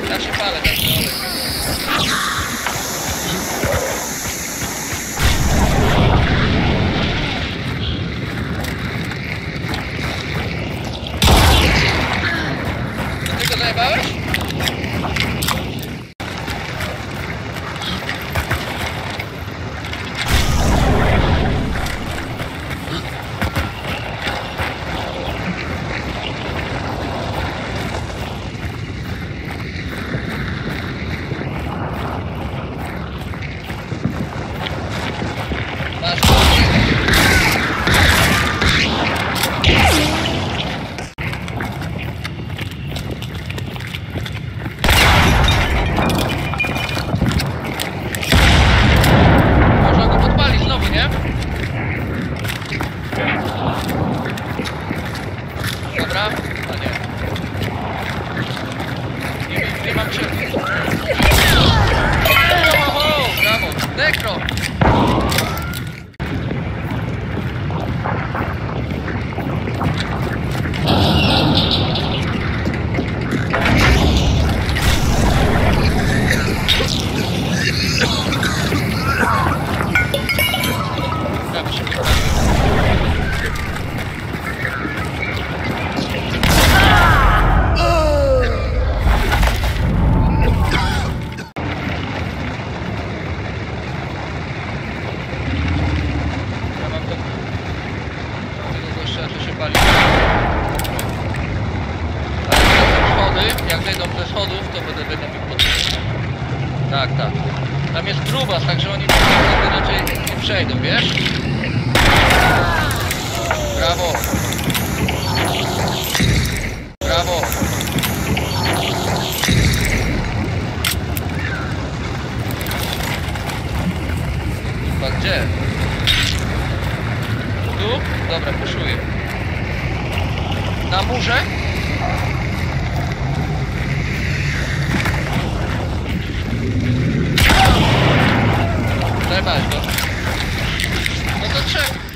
Ja się palę, tak olej. Ty go zajebałeś? Można go podpalić znowu, nie? Dobra, a nie. Nie mam czym. Brawo, nekro! Prawie się wypaliłem. Ja mam tego gościa, co się pali. Ale te schody, jak zejdą ze schodów, to będę mi podnieść. Tak, tak. Tam jest grubas, także oni raczej nie przejdą, wiesz? Brawo! Brawo! Chyba gdzie? Tu? Dobra, puszuję. Na murze? Zajebałeś go. No to trzech.